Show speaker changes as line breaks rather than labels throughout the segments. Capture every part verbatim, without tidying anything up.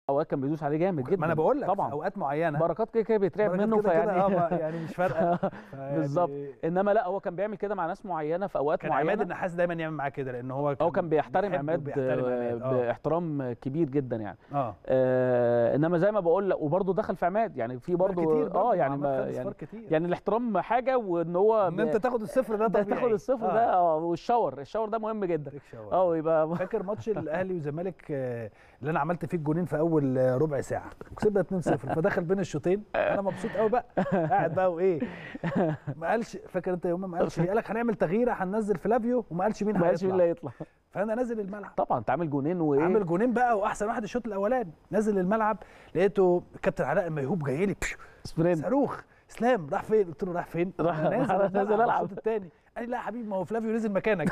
اوقات كان بيدوس عليه جامد جدا.
ما انا بقول لك
طبعا
في اوقات معينه
بركات كده كده بيترعب منه،
كده
فيعني
اه يعني مش فارقه
بالظبط. انما لا هو كان بيعمل كده مع ناس معينه في اوقات
كان
معينه.
عماد النحاس دايما يعمل معاه كده، لان هو
كان هو كان بيحترم عماد,
بيحترم عماد. آه.
باحترام كبير جدا يعني.
اه,
آه انما زي ما بقول لك، وبرده دخل في عماد يعني في برده اه يعني ما يعني, يعني الاحترام حاجه، وان هو
ان انت تاخد الصفر ده طبيعي،
تاخد الصفر
آه.
ده اه والشاور الشاور ده مهم جدا.
اه
يبقى
فاكر ماتش الاهلي والزمالك اللي انا عملت فيه الجونين في اول ربع ساعه وكسبنا اتنين صفر، فدخل بين الشوطين انا مبسوط قوي بقى قاعد بقى وايه ما قالش، فاكر انت يوم ما قالش، قال لك هنعمل تغييره هننزل فلافيو وما قالش مين هيطلع،
ما قالش مين اللي هيطلع،
فانا نازل الملعب
طبعا انت عامل جونين وايه،
عامل جونين بقى واحسن واحد الشوط الاولاني، نازل الملعب لقيته كابتن علاء ميهوب جاي لي صاروخ، اسلام راح فين؟ قلت له راح فين؟
راح
نازل
نازل العب
الشوط الثاني. قال لي لا يا حبيبي ما هو فلافيو نزل مكانك.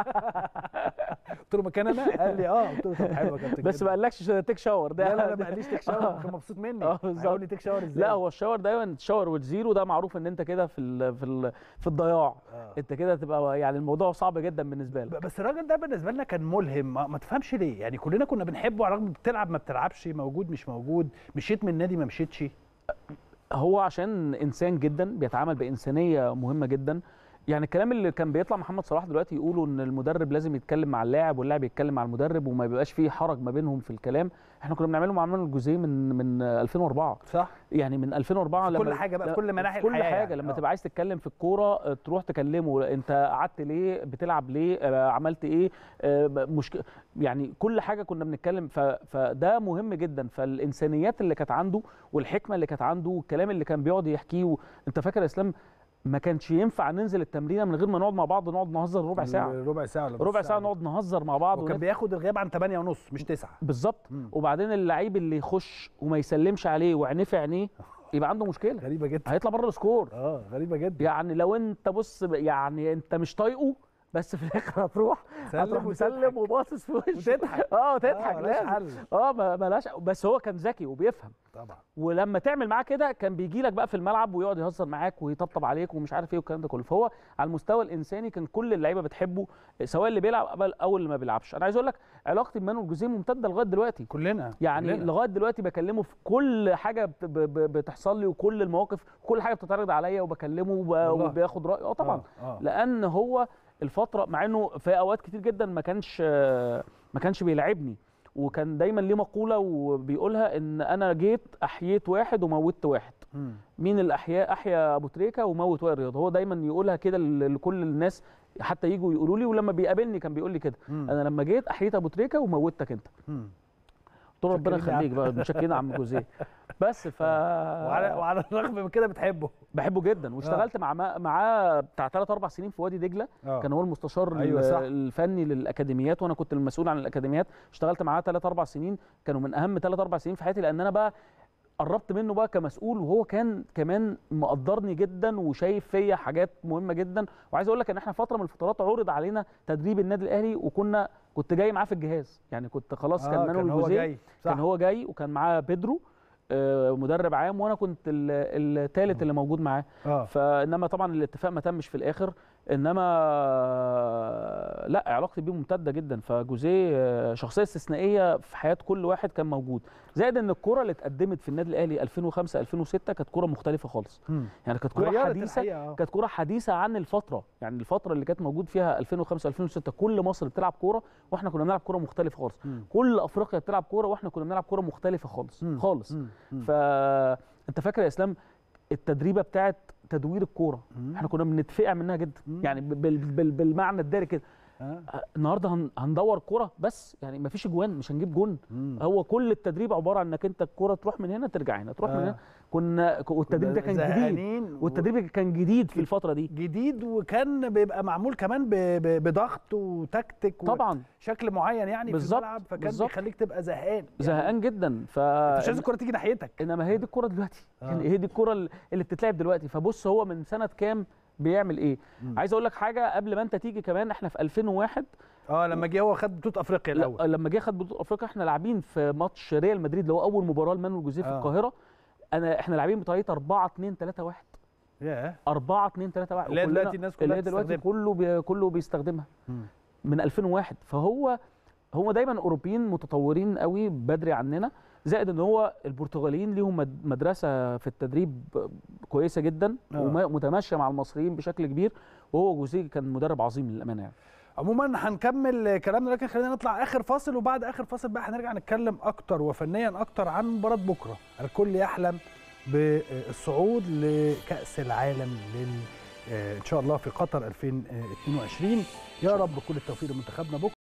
قلت له مكان انا؟ قال لي اه. قلت له طب حلو يا كابتن
بس ما قالكش تيك شاور ده؟
لا لا ما قاليش تيك شاور، كان مبسوط مني.
اه بالظبط.
قال لي تيك شاور ازاي؟
لا هو الشاور دايما الشاور والزيرو ده معروف ان انت كده في ال في ال في الضياع. آه. انت كده تبقى يعني الموضوع صعب جدا بالنسبه لك.
بس الراجل ده بالنسبه لنا كان ملهم، ما, ما تفهمش ليه يعني، كلنا كنا بنحبه على الرغم بتلعب ما بتلعبش، موجود مش موجود، مشيت من النادي ما مشيتش.
هو عشان انسان جدا بيتعامل بانسانيه مهمه جدا. يعني الكلام اللي كان بيطلع محمد صلاح دلوقتي يقولوا ان المدرب لازم يتكلم مع اللاعب واللاعب يتكلم مع المدرب وما بيبقاش فيه حرج ما بينهم في الكلام، احنا كنا بنعمله مع مانويل جوزيه من من ألفين وأربعة.
صح.
يعني من ألفين وأربعة
لما كل حاجه بقى في كل مناحي
الحياه، كل حاجه
يعني.
لما تبقى عايز تتكلم في الكوره تروح تكلمه، انت قعدت ليه، بتلعب ليه، عملت ايه، مشكله، يعني كل حاجه كنا بنتكلم. فده مهم جدا. فالانسانيات اللي كانت عنده والحكمه اللي كانت عنده والكلام اللي كان بيقعد يحكيه، انت فاكر يا اسلام ما كانش ينفع ننزل التمرينه من غير ما نقعد مع بعض، نقعد نهزر ربع ساعه
ربع ساعه ولا
ربع ساعه نقعد نهزر مع بعض.
وكان بياخد الغياب عن تمانية ونص مش تسعة
بالظبط. وبعدين اللعيب اللي يخش وما يسلمش عليه وعينيه في عينيه يبقى عنده مشكله
غريبه جدا،
هيطلع بره السكور.
اه غريبه جدا.
يعني لو انت بص يعني انت مش طايقه بس في الاخر هتروح هتروح مسلم وباصص في وشه
وتضحك
اه وتضحك
آه
لازم اه ما لهاش. بس هو كان ذكي وبيفهم
طبعا،
ولما تعمل معاه كده كان بيجي لك بقى في الملعب ويقعد يهزر معاك ويطبطب عليك ومش عارف ايه والكلام ده كله. فهو على المستوى الانساني كان كل اللعيبه بتحبه، سواء اللي بيلعب او اللي ما بيلعبش. انا عايز اقول لك علاقتي بمانويل جوزيه ممتده لغايه دلوقتي،
كلنا
يعني
كلنا.
لغايه دلوقتي بكلمه في كل حاجه بتحصل لي وكل المواقف، كل حاجه بتتعرض عليا وبكلمه وبياخد رايه. اه طبعا. آه. آه. لان هو الفتره مع انه في اوقات كتير جدا ما كانش ما كانش بيلعبني، وكان دايما ليه مقوله وبيقولها ان انا جيت احييت واحد وموتت واحد. م. مين الاحياء؟ احيا ابو تريكه وموت وائل رياض. هو دايما يقولها كده لكل الناس حتى يجوا يقولوا لي، ولما بيقابلني كان بيقول لي كده، انا لما جيت احييت ابو تريكه وموتك انت. قلت له ربنا يخليك بقى، متشكرين يا عم جوزيه. بس ف
وعلى وعلى الرغم من كده بتحبه.
بحبه جدا، واشتغلت مع معاه بتاع ثلاث اربع سنين في وادي دجله. أوه. كان هو المستشار أيوة الفني للاكاديميات وانا كنت المسؤول عن الاكاديميات. اشتغلت معاه ثلاث اربع سنين، كانوا من اهم ثلاث اربع سنين في حياتي، لان انا بقى قربت منه بقى كمسؤول، وهو كان كمان مقدرني جدا وشايف فيا حاجات مهمه جدا. وعايز اقول لك ان احنا فتره من الفترات عرض علينا تدريب النادي الاهلي، وكنا كنت جاي معاه في الجهاز، يعني كنت خلاص. آه كان مانويل جوزيه كان هو جاي وكان معاه بيدرو مدرب عام، وانا كنت الثالث اللي موجود معاه. آه. فانما طبعا الاتفاق ما تمش في الاخر، انما لا علاقتي بيه ممتده جدا. فجوزيه شخصيه استثنائيه في حياه كل واحد كان موجود. زائد ان الكره اللي اتقدمت في النادي الاهلي ألفين وخمسة ألفين وستة كانت كره مختلفه خالص. م. يعني كانت كره حديثه، كانت كره حديثه عن الفتره، يعني الفتره اللي كانت موجود فيها ألفين وخمسة ألفين وستة كل مصر بتلعب كوره واحنا كنا بنلعب كوره مختلفه خالص. م. كل افريقيا بتلعب كوره واحنا كنا بنلعب كوره مختلفه خالص. م. خالص. م. فانت فاكر يا اسلام التدريبه بتاعت تدوير الكوره، احنا كنا بنتفقع منها جدا. مم. يعني بال بال بالمعنى الدارج كده. أه؟ النهارده هندور كوره بس، يعني ما فيش اجوان، مش هنجيب جون. مم. هو كل التدريب عباره عن انك انت الكوره تروح من هنا ترجع هنا، تروح أه. من هنا. كنا والتدريب ده كان جديد، والتدريب كان جديد في الفتره دي،
جديد، وكان بيبقى معمول كمان بضغط وتكتيك
طبعا
شكل معين يعني
بالزبط.
في الملعب، فكان
بالزبط.
بيخليك تبقى زهقان يعني.
زهقان جدا. ف
مش عايز الكوره تيجي ناحيتك،
انما هي دي الكوره دلوقتي. آه. يعني هي دي الكوره اللي بتتلعب دلوقتي. فبص هو من سنه كام بيعمل ايه. مم. عايز اقول لك حاجه قبل ما انت تيجي كمان، احنا في ألفين وواحد
اه لما جه هو خد بطوله افريقيا الاول.
لما جه خد بطوله افريقيا احنا لاعبين في ماتش ريال مدريد اللي هو اول مباراه لمانويل جوزيه في آه. القاهره. انا احنا لاعبين بطريقه أربعة اتنين تلاتة واحد.
ياه
أربعة اتنين تلاتة واحد
اللي دلوقتي الناس كلها
اللي دلوقتي كله بي كله بيستخدمها. مم. من ألفين وواحد. فهو هو دايما اوروبيين متطورين قوي بدري عننا. زائد ان هو البرتغاليين ليهم مدرسه في التدريب كويسه جدا آه. ومتماشيه مع المصريين بشكل كبير، وهو جوزيه كان مدرب عظيم للامانه يعني.
عموما هنكمل كلامنا، لكن خلينا نطلع اخر فاصل، وبعد اخر فاصل بقى هنرجع نتكلم اكتر وفنيا اكتر عن مباراه بكره. الكل يحلم بالصعود لكأس العالم لل ان شاء الله في قطر ألفين واثنين وعشرين. يا رب كل التوفيق لمنتخبنا بكره.